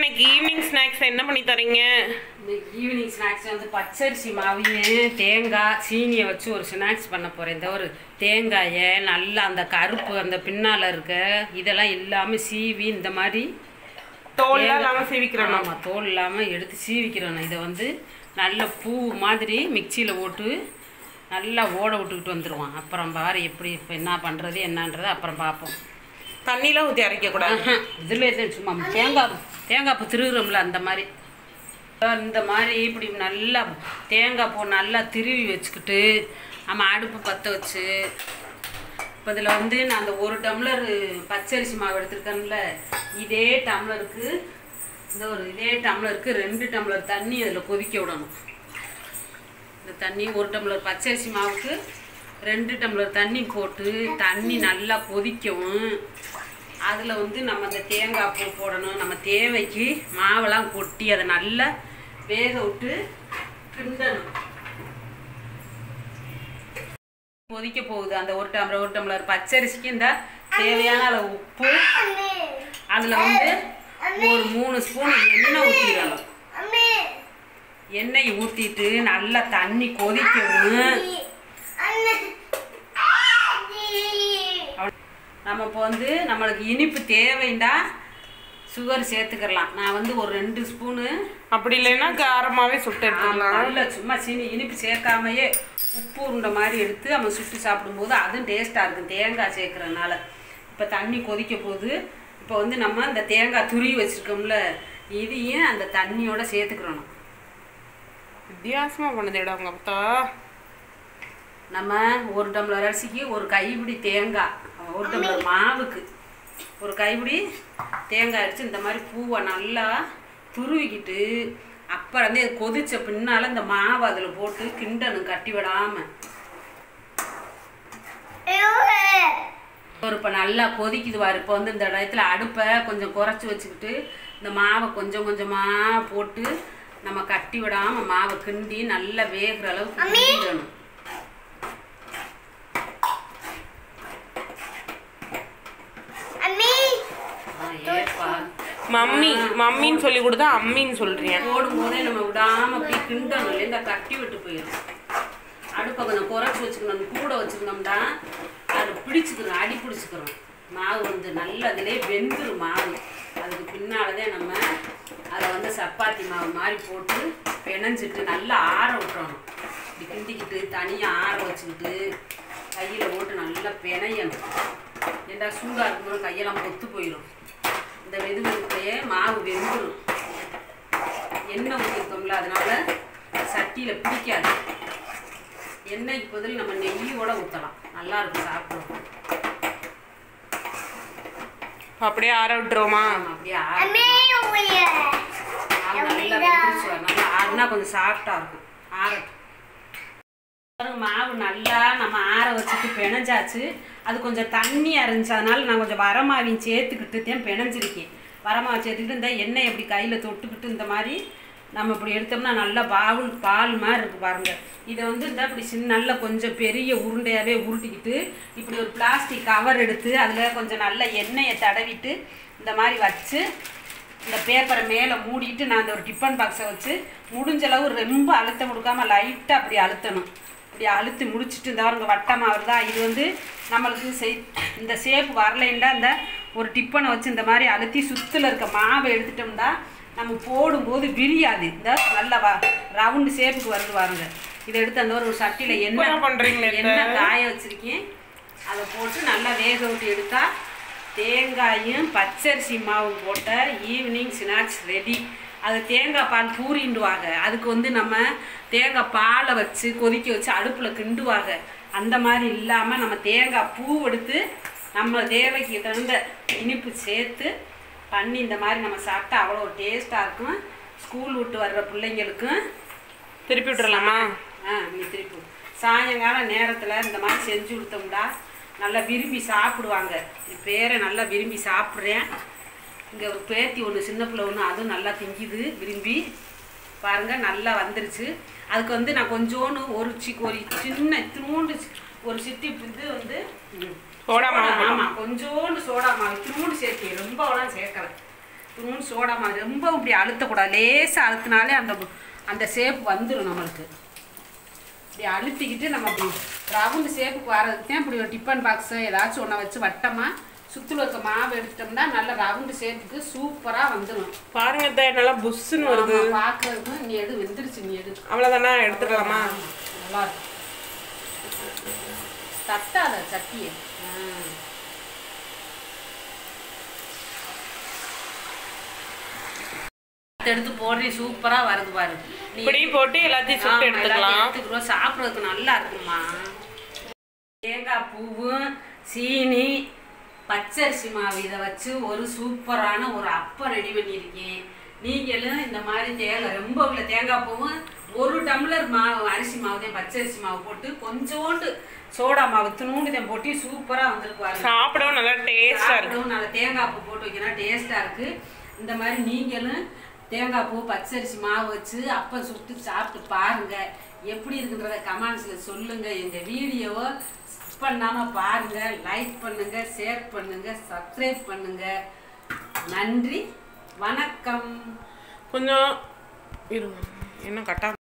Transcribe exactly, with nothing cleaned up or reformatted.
இன்னைக்கு evening snacks என்ன பண்ணி தரீங்க? இன்னைக்கு ஈவினிங் ஸ்நாக்ஸ் வந்து பச்சரிசி மாவையும் தேங்காய் சீனியை வச்சு ஒரு ஸ்நாக்ஸ் பண்ண போகிறேன். இந்த ஒரு தேங்காயை நல்லா அந்த கருப்பு அந்த பின்னால் இருக்க இதெல்லாம் இல்லாமல் சீவி இந்த மாதிரி தோல்லாம் இல்லாமல் சீவிக்கிறோம். ஆமாம், தோல் இல்லாமல் எடுத்து சீவிக்கிறோம். இதை வந்து நல்ல பூ மாதிரி மிக்சியில் போட்டு நல்லா ஓட விட்டுக்கிட்டு வந்துடுவான். அப்புறம் பாரு எப்படி இப்போ என்ன பண்ணுறது என்னன்றது அப்புறம் பார்ப்போம். தண்ணிலாம் ஊற்றி அரைக்கக்கூடாது. இதில் சும்மா தேங்காய் தேங்காய் பூ திருவுறோம்ல அந்த மாதிரி இந்த மாதிரி இப்படி நல்லா தேங்காய் பூ நல்லா திருவி வச்சுக்கிட்டு நம்ம அடுப்பு பற்ற வச்சு இப்போ இதில் வந்து நான் அந்த ஒரு டம்ளர் பச்சரிசி மாவு எடுத்துருக்கேன்ல, இதே டம்ளருக்கு இந்த ஒரு இதே டம்ளருக்கு ரெண்டு டம்ளர் தண்ணி அதில் கொதிக்க விடணும். இந்த தண்ணி ஒரு டம்ளர் பச்சரிசி மாவுக்கு ரெண்டு டம்ளர் தண்ணி போட்டு தண்ணி நல்லா கொதிக்கவும் அதில் வந்து நம்ம அந்த தேங்காய் பூ போடணும். நம்ம தேவைக்கு மாவெல்லாம் கொட்டி அதை நல்லா வேக விட்டு கிண்டணும். கொதிக்க போகுது. அந்த ஒரு டம்ளர் ஒரு டம்ளர் பச்சரிசிக்கு இந்த தேவையான அளவு உப்பு, அதில் வந்து ஒரு மூணு ஸ்பூன் எண்ணெய் ஊற்றிடணும். எண்ணெய் ஊற்றிட்டு நல்லா தண்ணி கொதிக்கவும் நம்ம இப்போ வந்து நம்மளுக்கு இனிப்பு தேவைண்டா சுகர் சேர்த்துக்கலாம். நான் வந்து ஒரு ரெண்டு ஸ்பூனு, அப்படி இல்லைன்னா காரமாகவே சுட்டு எடுத்துக்கலாம். நல்ல சும்மா சீனி இனிப்பு சேர்க்காமையே உப்பு உருண்டை மாதிரி எடுத்து நம்ம சுட்டு சாப்பிடும்போது அதுவும் டேஸ்ட்டாக இருக்கும் தேங்காய் சேர்க்குறதுனால. இப்போ தண்ணி கொதிக்க போகுது. இப்போ வந்து நம்ம இந்த தேங்காய் துருவி வச்சுருக்கோம்ல, இதையும் அந்த தண்ணியோட சேர்த்துக்கிறணும். வித்தியாசமாக பண்ணுது இடம் அப்பா. நம்ம ஒரு டம்ளர் அரிசிக்கு ஒரு கைப்பிடி தேங்காய், ஒரு டம்ளர் மாவுக்கு ஒரு கைப்பிடி தேங்காய் அடித்து இந்த மாதிரி பூவை நல்லா துருவிக்கிட்டு அப்புறம் வந்து அது கொதிச்ச பின்னால் இந்த மாவை அதில் போட்டு கிண்டணும் கட்டி விடாமல். ஒரு இப்போ நல்லா கொதிக்குது வாரு. இப்போ வந்து இந்த இடத்துல அடுப்பை கொஞ்சம் குறைச்சி வச்சுக்கிட்டு இந்த மாவை கொஞ்சம் கொஞ்சமாக போட்டு நம்ம கட்டி விடாமல் மாவை கிண்டி நல்லா வேகிற அளவுக்கு கிண்டிடணும். மம்மி மம்மின்னு சொல்லி கொடுத்தா அம்மின்னு சொல்றேன். போடும் போதே நம்ம விடாம அப்படி கிண்டணும், இல்லையா கட்டி விட்டு போயிடும். அடுப்பை கொஞ்சம் குறைச்சி வச்சுக்கணும். கூட வச்சுருந்தோம்னா அது பிடிச்சிக்கிறோம், அடி பிடிச்சிக்கிறோம். மாவு வந்து நல்லா அதிலே வெந்துடும் மாவு. அதுக்கு பின்னால்தான் நம்ம அதை வந்து சப்பாத்தி மாவு மாதிரி போட்டு பிணைஞ்சிட்டு நல்லா ஆற விட்டுறணும். இப்படி கிண்டிக்கிட்டு தனியாக ஆற வச்சுக்கிட்டு கையில் போட்டு நல்லா பிணையணும். ஏண்டா சூடாக இருக்கும்போது கையெல்லாம் பொத்து போயிடும். இந்த வெது வெதுக்கையே மாவு வெந்துடும். எண்ணெய் ஊற்றிருக்கோம்ல, அதனால சட்டியில் பிடிக்காது. எண்ணெய்க்கு பதில் நம்ம நெய்யோட ஊற்றலாம், நல்லா இருக்கும் சாப்பிடுவோம். அப்படியே ஆற விட்டுருவோமா? அப்படியே ஆற நல்லா வெந்துருச்சு. நல்லா ஆறுனா கொஞ்சம் சாஃப்டாக இருக்கும். ஆறட்டும். மாவு நல்லா நம்ம ஆற வச்சுட்டு பிணைஞ்சாச்சு. அது கொஞ்சம் தண்ணியாக இருந்துச்சு, அதனால நான் கொஞ்சம் வரமாவையும் சேர்த்துக்கிட்டு தான் பிணைஞ்சிருக்கேன். வரமாவை சேர்த்துக்கிட்டு இந்த எண்ணெய் எப்படி கையில் தொட்டுக்கிட்டு இந்த மாதிரி நம்ம இப்படி எடுத்தோம்னா நல்லா பாவுல் பால் மாதிரி இருக்குது பாருங்கள். இதை வந்து இந்த இப்படி சின்ன நல்லா கொஞ்சம் பெரிய உருண்டையாகவே உருட்டிக்கிட்டு இப்படி ஒரு பிளாஸ்டிக் கவர் எடுத்து அதில் கொஞ்சம் நல்ல எண்ணெயை தடவிட்டு இந்த மாதிரி வச்சு இந்த பேப்பரை மேலே மூடிட்டு நான் அந்த ஒரு டிஃபன் பாக்ஸை வச்சு முடிஞ்சளவு ரொம்ப அழுத்தம் கொடுக்காமல் லைட்டாக அப்படி அழுத்தணும். இப்படி அழுத்தி முடிச்சுட்டு இந்த வாருங்க வட்டமாக வருதா. இது வந்து நம்மளுக்கு செய் இந்த ஷேப்பு வரலைன்னா இந்த ஒரு டிப்பனை வச்சு இந்த மாதிரி அழுத்தி சுற்றில் இருக்க மாவை எடுத்துட்டோம்னா நம்ம போடும்போது விரியாது. இந்த நல்ல வ ரவுண்டு ஷேப்புக்கு வருது பாருங்க. இதை எடுத்து அந்த ஒரு சட்டியில் எண்ணெய் பண்ணுறீங்களே, எண்ணெய் காய வச்சுருக்கேன். அதை போட்டு நல்லா வேக விட்டு எடுத்தால் தேங்காயும் பச்சரிசி மாவு போட்ட ஈவினிங் ஸ்நாக்ஸ் ரெடி. அது தேங்காய் பால் பூரிண்டுவாங்க. அதுக்கு வந்து நம்ம தேங்காய் பாலை வச்சு கொதிக்க வச்சு அடுப்பில் கிண்டுவாங்க. அந்த மாதிரி இல்லாமல் நம்ம தேங்காய் பூ எடுத்து நம்ம தேவைக்கு தகுந்த இனிப்பு சேர்த்து பண்ணி இந்த மாதிரி நம்ம சாப்பிட்டா அவ்வளோ டேஸ்ட்டாக இருக்கும். ஸ்கூல் விட்டு வர்ற பிள்ளைங்களுக்கும் திருப்பி விட்டுறலாமா? ஆ நீ திருப்பி சாயங்கால நேரத்தில் இந்த மாதிரி செஞ்சு கொடுத்தோம்டா நல்லா விரும்பி சாப்பிடுவாங்க. என் பேரை நல்லா விரும்பி சாப்பிட்றேன். இங்கே ஒரு பேத்தி ஒன்று சின்ன பிள்ளை ஒன்று அதுவும் நல்லா திங்கிது விரும்பி பாருங்கள். நல்லா வந்துருச்சு. அதுக்கு வந்து நான் கொஞ்சோண்டு ஒரு சி ஒரு சின்ன இத்தினூண்டு ஒரு சிட்டி இது வந்து சோடா மாவு. ஆமாம், கொஞ்சோண்டு சோடா மாவு இத்தினூண்டு சேர்த்து ரொம்பலாம் சேர்க்கலை. இத்தினூண்டு சோடா மாவு ரொம்ப இப்படி அழுத்தக்கூடாது. லேசாக அழுத்தினாலே அந்த அந்த ஷேப் வந்துடும் நம்மளுக்கு. இப்படி அழுத்திக்கிட்டு நம்ம அப்படி ரவுண்டு ஷேப்புக்கு வரதுக்கு தான் இப்படி ஒரு டிஃபன் பாக்ஸு ஏதாச்சும் ஒன்றை வச்சு வட்டமாக சுற்றுல இருக்க மாவு எடுத்துட்டோம்னா நல்ல ரவுண்டு ஷேப்புக்கு சூப்பராக வந்துடும். பாருங்க அத்தை, நல்லா புஷ்ஷுன்னு வருது. பார்க்கறதுக்கு நீ எடு வெந்துருச்சு, நீ எடு. அவ்வளோதானா, எடுத்துக்கலாமா? நல்லா இருக்கும். தட்டாத சட்டியை எடுத்து போடுறேன். சூப்பரா வருது பாரு. இப்படி போட்டு எல்லாத்தையும் சுட்டு எடுத்துக்கலாம். சாப்பிட்றதுக்கு நல்லா இருக்குமா. தேங்காய் பூவும் சீனி பச்சரிசி மாவு இதை வச்சு ஒரு சூப்பரான ஒரு அப்பம் ரெடி பண்ணியிருக்கேன். நீங்களும் இந்த மாதிரி தேங்காய் ரொம்ப உள்ள தேங்காய் பூவும் ஒரு டம்ளர் மாவு அரிசி மாவு தான் பச்சரிசி மாவு போட்டு கொஞ்சோண்டு சோடா மாவு தினூண்டு தான் போட்டு சூப்பராக வந்துருக்கு. சாப்பிடவும் நல்லா டேஸ்டாக இருக்கும். நல்லா தேங்காய் பூ போட்டு வைக்கணும், டேஸ்ட்டாக இருக்குது. இந்த மாதிரி நீங்களும் தேங்காய் பூ பச்சரிசி மாவு வச்சு அப்பம் சுட்டு சாப்பிட்டு பாருங்கள். எப்படி இருக்குன்றத கமெண்ட்ஸில் சொல்லுங்கள். எங்கள் வீடியோவை ஸ்கிப் பண்ணாமல் பாருங்கள். லைக் பண்ணுங்கள், ஷேர் பண்ணுங்கள், சப்ஸ்கிரைப் பண்ணுங்கள். நன்றி, வணக்கம். கொஞ்சம் இருங்க, இன்னும் கட்டா